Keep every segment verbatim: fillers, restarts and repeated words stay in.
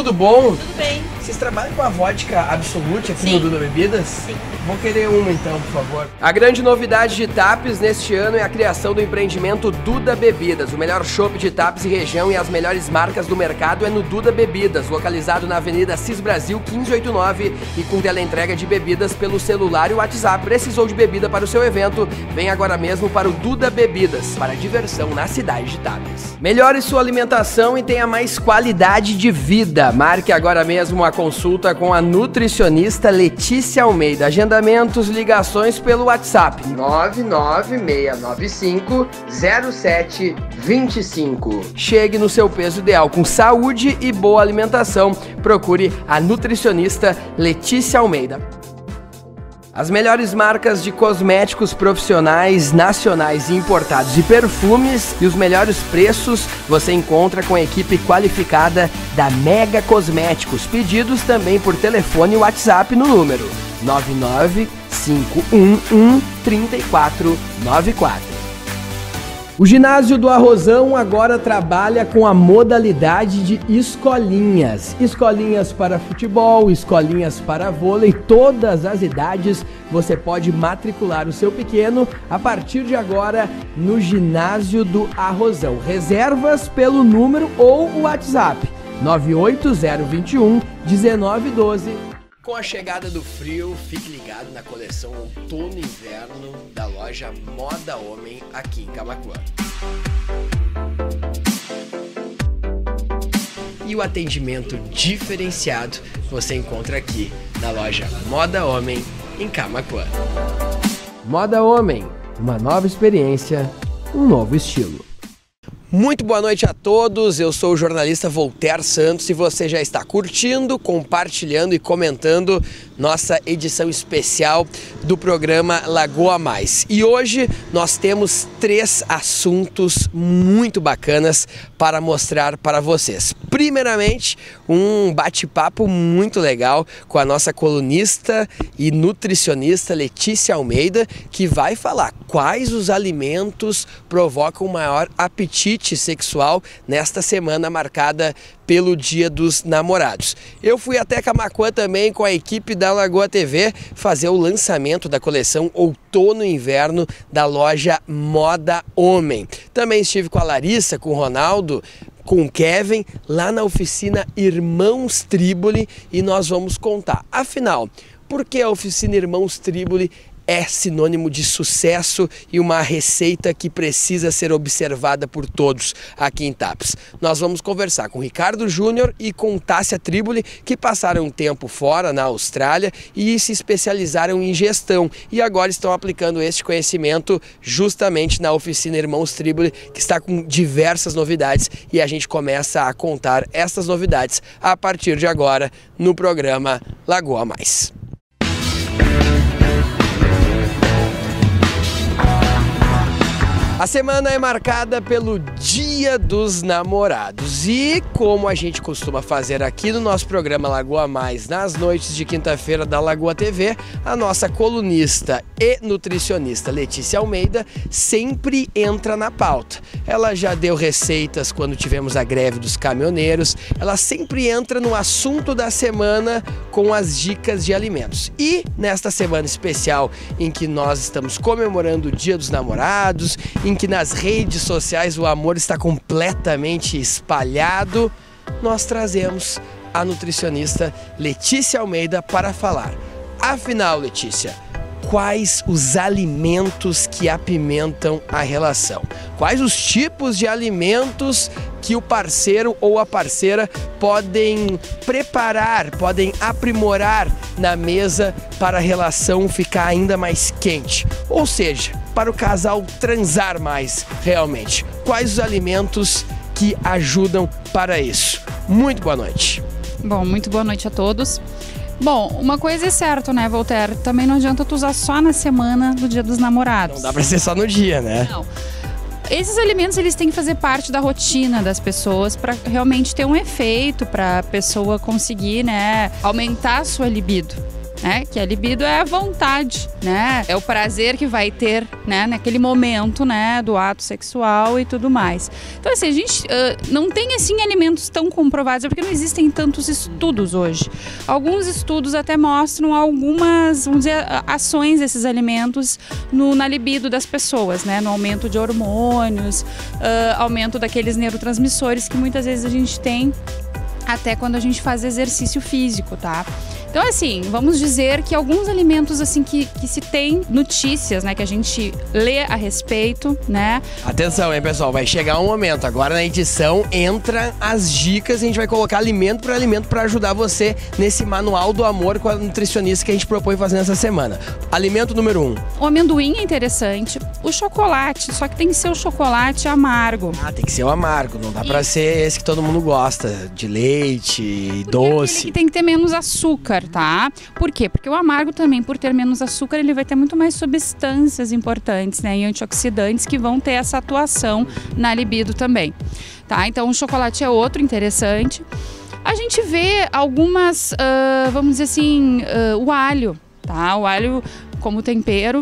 tudo bom? Tudo bem. Vocês trabalham com a vodka Absolute aqui Sim. no Duda Bebidas? Sim. Vou querer uma então, por favor. A grande novidade de Tapes neste ano é a criação do empreendimento Duda Bebidas. O melhor chopp de Tapes e região e as melhores marcas do mercado é no Duda Bebidas, localizado na Avenida Cis Brasil quinze oitenta e nove e com teleentrega de bebidas pelo celular e WhatsApp. Precisou de bebida para o seu evento? Vem agora mesmo para o Duda Bebidas, para diversão na cidade de Tapes. Melhore sua alimentação e tenha mais qualidade de vida. Marque agora mesmo a consulta com a nutricionista Letícia Almeida. Agendamentos, ligações pelo WhatsApp nove nove seis nove cinco zero sete dois cinco. Chegue no seu peso ideal com saúde e boa alimentação. Procure a nutricionista Letícia Almeida. As melhores marcas de cosméticos profissionais, nacionais e importados e perfumes e os melhores preços você encontra com a equipe qualificada da Mega Cosméticos. Pedidos também por telefone e WhatsApp no número nove nove cinco um um três quatro nove quatro. O ginásio do Arrozão agora trabalha com a modalidade de escolinhas. Escolinhas para futebol, escolinhas para vôlei, todas as idades. Você pode matricular o seu pequeno a partir de agora no ginásio do Arrozão. Reservas pelo número ou o WhatsApp nove oito zero dois um um nove um dois. Com a chegada do frio, fique ligado na coleção Outono e Inverno da loja Moda Homem aqui em Camaquã. E o atendimento diferenciado você encontra aqui na loja Moda Homem em Camaquã. Moda Homem, uma nova experiência, um novo estilo. Muito boa noite a todos, eu sou o jornalista Voltaire Santos e você já está curtindo, compartilhando e comentando nossa edição especial do programa Lagoa Mais. E hoje nós temos três assuntos muito bacanas para mostrar para vocês. Primeiramente, um bate-papo muito legal com a nossa colunista e nutricionista Letícia Almeida, que vai falar quais os alimentos provocam maior apetite sexual nesta semana marcada pelo Dia dos Namorados. Eu fui até Camaquã também com a equipe da Lagoa T V fazer o lançamento da coleção Outono e Inverno da loja Moda Homem. Também estive com a Larissa, com o Ronaldo, com o Kevin, lá na oficina Irmãos Triboli e nós vamos contar. Afinal, por que a oficina Irmãos Triboli é sinônimo de sucesso e uma receita que precisa ser observada por todos aqui em Tapes? Nós vamos conversar com o Ricardo Júnior e com Tássia Triboli, que passaram um tempo fora na Austrália e se especializaram em gestão e agora estão aplicando este conhecimento justamente na oficina Irmãos Triboli, que está com diversas novidades e a gente começa a contar essas novidades a partir de agora no programa Lagoa Mais. A semana é marcada pelo Dia dos Namorados e, como a gente costuma fazer aqui no nosso programa Lagoa Mais, nas noites de quinta-feira da Lagoa T V, a nossa colunista e nutricionista Letícia Almeida sempre entra na pauta. Ela já deu receitas quando tivemos a greve dos caminhoneiros, ela sempre entra no assunto da semana com as dicas de alimentos. E nesta semana especial em que nós estamos comemorando o Dia dos Namorados, em que nas redes sociais o amor está completamente espalhado, nós trazemos a nutricionista Letícia Almeida para falar. Afinal, Letícia, quais os alimentos que apimentam a relação? Quais os tipos de alimentos que o parceiro ou a parceira podem preparar, podem aprimorar na mesa para a relação ficar ainda mais quente? Ou seja, para o casal transar mais realmente. Quais os alimentos que ajudam para isso? Muito boa noite. Bom, muito boa noite a todos. Bom, uma coisa é certa, né, Voltaire? Também não adianta tu usar só na semana do Dia dos Namorados. Não dá pra ser só no dia, né? Não. Esses alimentos, eles têm que fazer parte da rotina das pessoas para realmente ter um efeito, para a pessoa conseguir, né, aumentar a sua libido. né? Que a libido é a vontade, né? É o prazer que vai ter, né? Naquele momento, né? Do ato sexual e tudo mais. Então, assim, a gente uh, não tem, assim, alimentos tão comprovados, porque não existem tantos estudos hoje. Alguns estudos até mostram algumas, vamos dizer, ações desses alimentos no, na libido das pessoas, né? No aumento de hormônios, uh, aumento daqueles neurotransmissores que muitas vezes a gente tem até quando a gente faz exercício físico, tá? Então, assim, vamos dizer que alguns alimentos, assim, que, que se tem notícias, né, que a gente lê a respeito, né? Atenção, hein, pessoal, vai chegar um momento, agora na edição entra as dicas, a gente vai colocar alimento por alimento para ajudar você nesse manual do amor com a nutricionista que a gente propõe fazer nessa semana. Alimento número um. O amendoim é interessante, o chocolate, só que tem que ser o chocolate amargo. Ah, tem que ser o amargo, não dá para ser esse que todo mundo gosta, de leite, doce. É que tem que ter menos açúcar. Tá? Por quê? Porque o amargo também, por ter menos açúcar, ele vai ter muito mais substâncias importantes, né? E antioxidantes que vão ter essa atuação na libido também, tá? Então o chocolate é outro interessante. A gente vê algumas, uh, vamos dizer assim, uh, o alho, tá? O alho como tempero.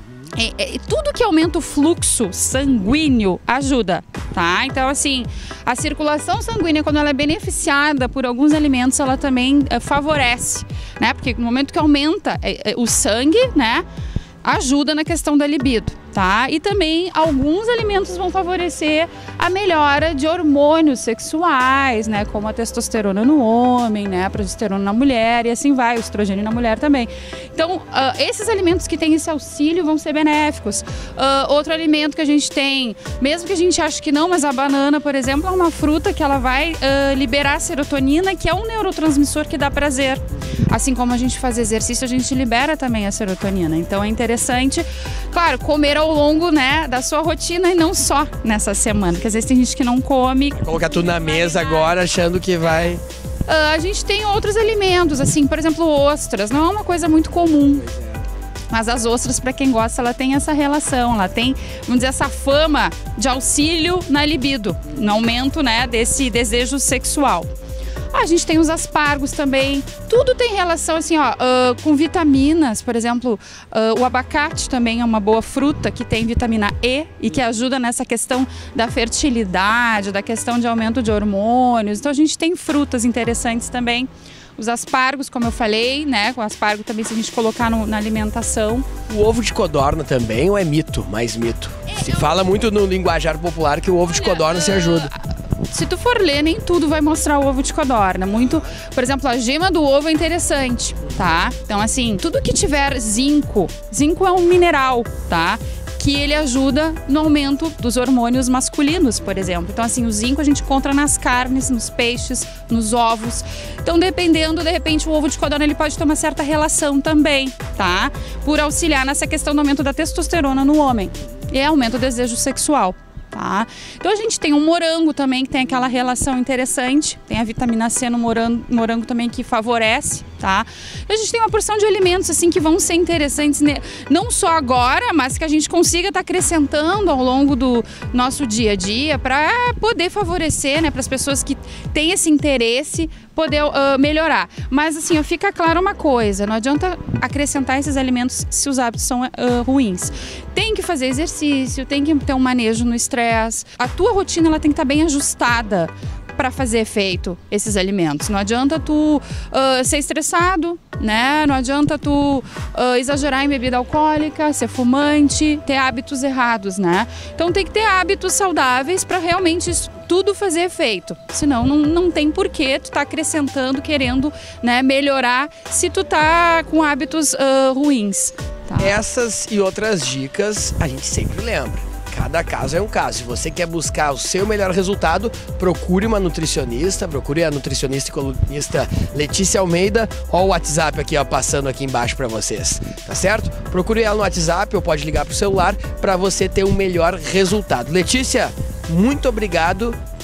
É, é, tudo que aumenta o fluxo sanguíneo ajuda, tá? Então, assim, a circulação sanguínea, quando ela é beneficiada por alguns alimentos, ela também é, favorece, né? Porque no momento que aumenta é, é, o sangue, né, ajuda na questão da libido, tá? E também alguns alimentos vão favorecer a melhora de hormônios sexuais, né? Como a testosterona no homem, né? A progesterona na mulher e assim vai, o estrogênio na mulher também. Então, uh, esses alimentos que têm esse auxílio vão ser benéficos. Uh, outro alimento que a gente tem, mesmo que a gente ache que não, mas a banana, por exemplo, é uma fruta que ela vai uh, liberar serotonina, que é um neurotransmissor que dá prazer. Assim como a gente faz exercício, a gente libera também a serotonina. Então, é interessante, claro, comer ao longo, né, da sua rotina e não só nessa semana, porque às vezes tem gente que não come. Colocar tudo na mesa agora achando que vai... Uh, a gente tem outros alimentos, assim, por exemplo, ostras, não é uma coisa muito comum. Mas as ostras, para quem gosta, ela tem essa relação, ela tem, vamos dizer, essa fama de auxílio na libido, no aumento, né, desse desejo sexual. A gente tem os aspargos também, tudo tem relação assim, ó, uh, com vitaminas, por exemplo, uh, o abacate também é uma boa fruta que tem vitamina E e que ajuda nessa questão da fertilidade, da questão de aumento de hormônios. Então a gente tem frutas interessantes também. Os aspargos, como eu falei, né, o aspargo também se a gente colocar no, na alimentação. O ovo de codorna também ou é mito, mais mito? É, se eu... fala muito no linguajar popular que o ovo de codorna uh... se ajuda. Se tu for ler, nem tudo vai mostrar o ovo de codorna. Muito, por exemplo, a gema do ovo é interessante, tá? Então, assim, tudo que tiver zinco, zinco é um mineral, tá? Que ele ajuda no aumento dos hormônios masculinos, por exemplo. Então, assim, o zinco a gente encontra nas carnes, nos peixes, nos ovos. Então, dependendo, de repente, o ovo de codorna ele pode ter uma certa relação também, tá? Por auxiliar nessa questão do aumento da testosterona no homem e aumento do desejo sexual. Tá? Então a gente tem um morango também que tem aquela relação interessante, tem a vitamina C no morango, morango também que favorece, tá? E a gente tem uma porção de alimentos assim que vão ser interessantes, né? Não só agora, mas que a gente consiga estar tá acrescentando ao longo do nosso dia a dia para poder favorecer, né, para as pessoas que têm esse interesse poder uh, melhorar. Mas assim, ó, fica claro uma coisa, não adianta acrescentar esses alimentos se os hábitos são uh, ruins. Tem que fazer exercício, tem que ter um manejo no estresse. A tua rotina ela tem que estar bem ajustada para fazer efeito esses alimentos. Não adianta tu uh, ser estressado, né? Não adianta tu uh, exagerar em bebida alcoólica, ser fumante, ter hábitos errados, né? Então tem que ter hábitos saudáveis para realmente isso tudo fazer efeito. Senão não, não tem porquê tu tá acrescentando, querendo, né, melhorar se tu tá com hábitos uh, ruins. Tá? Essas e outras dicas a gente sempre lembra. Cada caso é um caso. Se você quer buscar o seu melhor resultado, procure uma nutricionista, procure a nutricionista e colunista Letícia Almeida. Olha o WhatsApp aqui, ó, passando aqui embaixo para vocês, tá certo? Procure ela no WhatsApp ou pode ligar pro celular para você ter um melhor resultado. Letícia, muito obrigado.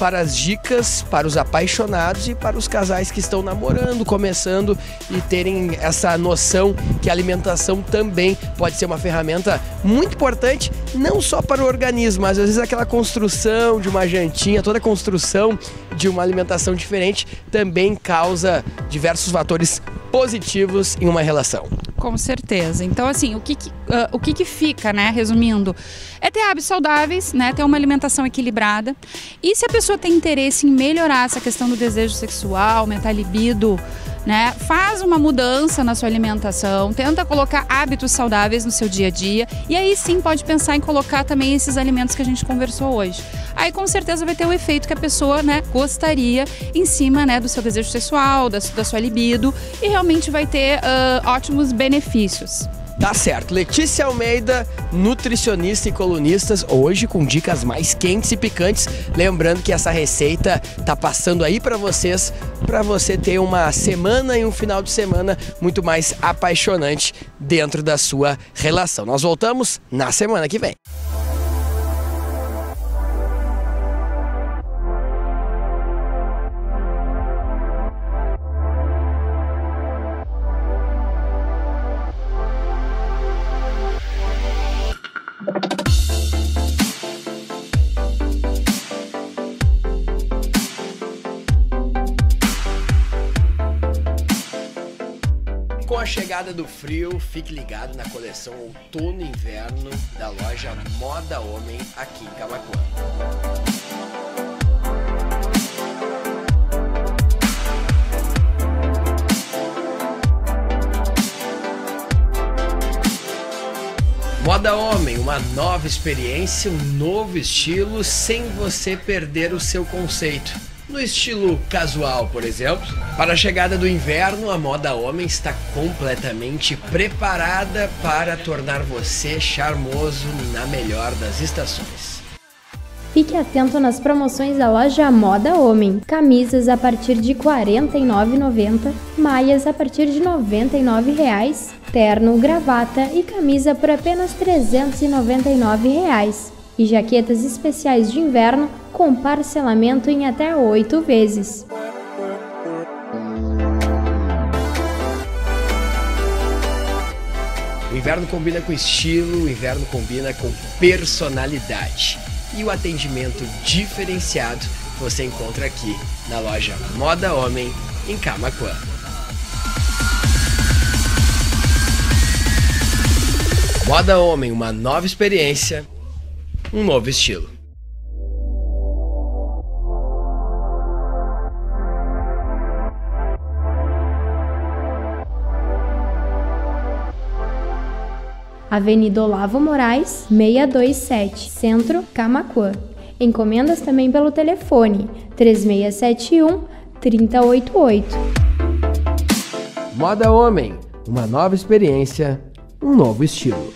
para as dicas para os apaixonados e para os casais que estão namorando, começando e terem essa noção que a alimentação também pode ser uma ferramenta muito importante, não só para o organismo, mas às vezes aquela construção de uma jantinha, toda a construção de uma alimentação diferente também causa diversos fatores positivos em uma relação. Com certeza. Então, assim, o que que, uh, o que que fica, né, resumindo, é ter hábitos saudáveis, né, ter uma alimentação equilibrada. E se a pessoa tem interesse em melhorar essa questão do desejo sexual, aumentar a libido, né, faz uma mudança na sua alimentação, tenta colocar hábitos saudáveis no seu dia a dia e aí sim pode pensar em colocar também esses alimentos que a gente conversou hoje. Aí com certeza vai ter o efeito que a pessoa, né, gostaria em cima, né, do seu desejo sexual, da, da sua libido e realmente vai ter uh, ótimos benefícios. Tá certo. Letícia Almeida, nutricionista e colunista, hoje com dicas mais quentes e picantes. Lembrando que essa receita tá passando aí para vocês, para você ter uma semana e um final de semana muito mais apaixonante dentro da sua relação. Nós voltamos na semana que vem. Com a chegada do frio, fique ligado na coleção Outono e Inverno da loja Moda Homem aqui em Camaquã. Moda Homem, uma nova experiência, um novo estilo, sem você perder o seu conceito. No estilo casual, por exemplo, para a chegada do inverno, a Moda Homem está completamente preparada para tornar você charmoso na melhor das estações. Fique atento nas promoções da loja Moda Homem. Camisas a partir de quarenta e nove reais e noventa centavos, maias a partir de noventa e nove reais, terno, gravata e camisa por apenas trezentos e noventa e nove reais. E jaquetas especiais de inverno com parcelamento em até oito vezes. O inverno combina com estilo, o inverno combina com personalidade. E o atendimento diferenciado você encontra aqui na loja Moda Homem em Camaquã. Moda Homem, uma nova experiência, um novo estilo. Avenida Olavo Moraes, seiscentos e vinte e sete, Centro, Camaquã. Encomendas também pelo telefone três seis sete um, três zero oito oito. Moda Homem, uma nova experiência, um novo estilo.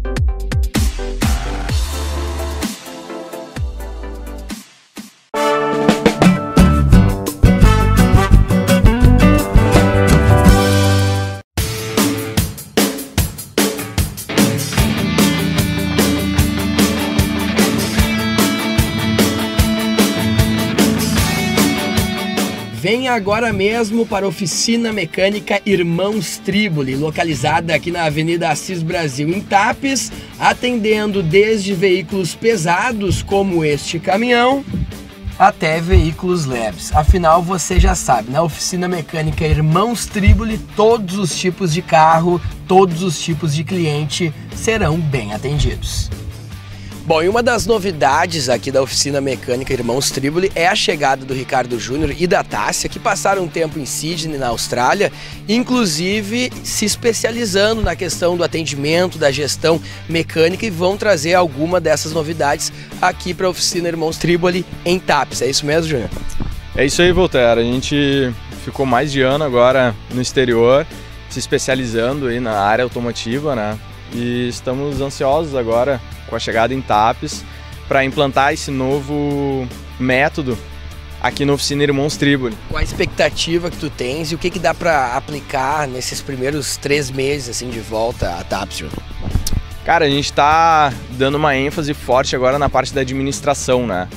Venha agora mesmo para a Oficina Mecânica Irmãos Triboli, localizada aqui na Avenida Assis Brasil, em Tapes, atendendo desde veículos pesados como este caminhão, até veículos leves. Afinal, você já sabe, na Oficina Mecânica Irmãos Triboli, todos os tipos de carro, todos os tipos de cliente serão bem atendidos. Bom, e uma das novidades aqui da Oficina Mecânica Irmãos Triboli é a chegada do Ricardo Júnior e da Tássia, que passaram um tempo em Sydney, na Austrália, inclusive se especializando na questão do atendimento, da gestão mecânica, e vão trazer alguma dessas novidades aqui para a Oficina Irmãos Triboli em Tapes. É isso mesmo, Júnior? É isso aí, Voltaire. A gente ficou mais de ano agora no exterior, se especializando aí na área automotiva, né? E estamos ansiosos agora com a chegada em Tapes para implantar esse novo método aqui na Oficina Irmãos Triboli. Qual a expectativa que tu tens e o que que dá para aplicar nesses primeiros três meses assim de volta a Tapes, Júnior? Cara, a gente está dando uma ênfase forte agora na parte da administração, né?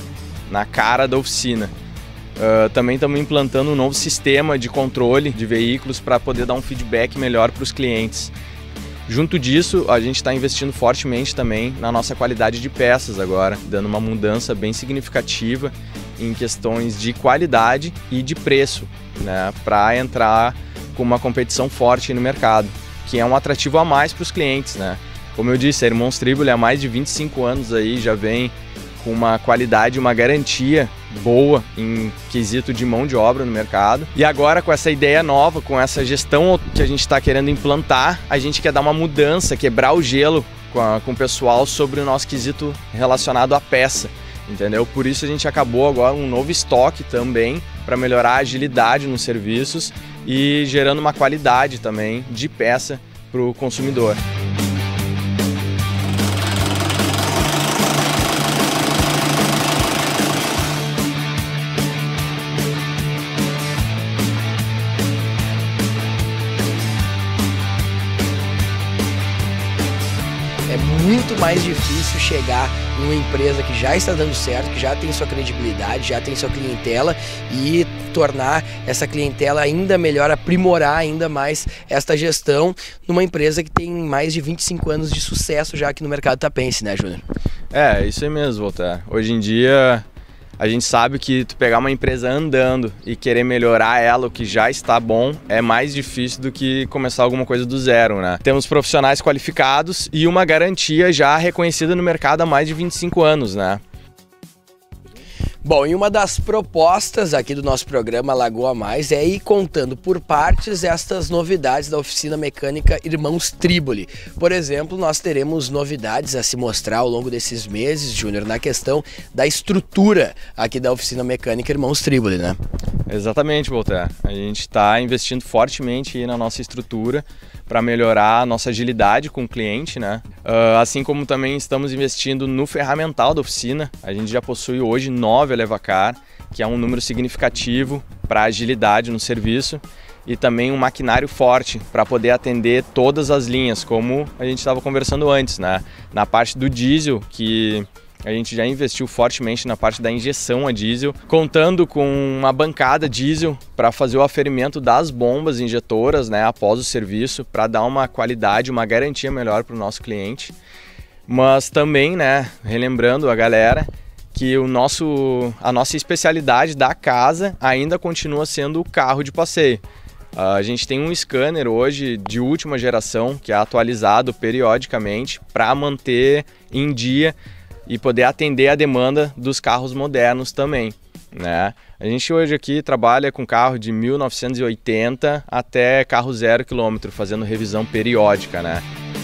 na cara da oficina. Uh, também estamos implantando um novo sistema de controle de veículos para poder dar um feedback melhor para os clientes. Junto disso, a gente está investindo fortemente também na nossa qualidade de peças agora, dando uma mudança bem significativa em questões de qualidade e de preço, né, para entrar com uma competição forte no mercado, que é um atrativo a mais para os clientes, né? Como eu disse, a Irmãos Triboli há mais de vinte e cinco anos aí já vem com uma qualidade, uma garantia boa em quesito de mão de obra no mercado. E agora, com essa ideia nova, com essa gestão que a gente está querendo implantar, a gente quer dar uma mudança, quebrar o gelo com, a, com o pessoal sobre o nosso quesito relacionado à peça, entendeu? Por isso a gente acabou agora um novo estoque também para melhorar a agilidade nos serviços e gerando uma qualidade também de peça para o consumidor. É muito mais difícil chegar numa empresa que já está dando certo, que já tem sua credibilidade, já tem sua clientela e tornar essa clientela ainda melhor, aprimorar ainda mais esta gestão numa empresa que tem mais de vinte e cinco anos de sucesso já aqui no mercado tapense, né, Júnior? É, isso aí mesmo, Walter. Hoje em dia a gente sabe que tu pegar uma empresa andando e querer melhorar ela, o que já está bom, é mais difícil do que começar alguma coisa do zero, né? Temos profissionais qualificados e uma garantia já reconhecida no mercado há mais de vinte e cinco anos, né? Bom, e uma das propostas aqui do nosso programa Lagoa Mais é ir contando por partes estas novidades da oficina mecânica Irmãos Triboli. Por exemplo, nós teremos novidades a se mostrar ao longo desses meses, Júnior, na questão da estrutura aqui da oficina mecânica Irmãos Triboli, né? Exatamente, Walter. A gente está investindo fortemente aí na nossa estrutura para melhorar a nossa agilidade com o cliente, né? Uh, assim como também estamos investindo no ferramental da oficina. A gente já possui hoje nove Elevacar, que é um número significativo para agilidade no serviço, e também um maquinário forte para poder atender todas as linhas, como a gente estava conversando antes, né? Na parte do diesel, que a gente já investiu fortemente na parte da injeção a diesel, contando com uma bancada diesel para fazer o aferimento das bombas injetoras, né, após o serviço, para dar uma qualidade, uma garantia melhor para o nosso cliente. Mas também, né, relembrando a galera que o nosso, a nossa especialidade da casa ainda continua sendo o carro de passeio. A gente tem um scanner hoje de última geração, que é atualizado periodicamente para manter em dia e poder atender a demanda dos carros modernos também, né? A gente hoje aqui trabalha com carro de mil novecentos e oitenta até carro zero quilômetro, fazendo revisão periódica, né?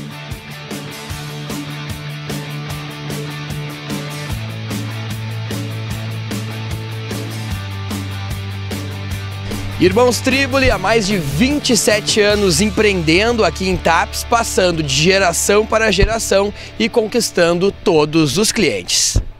Irmãos Triboli, há mais de vinte e sete anos empreendendo aqui em Tapes, passando de geração para geração e conquistando todos os clientes.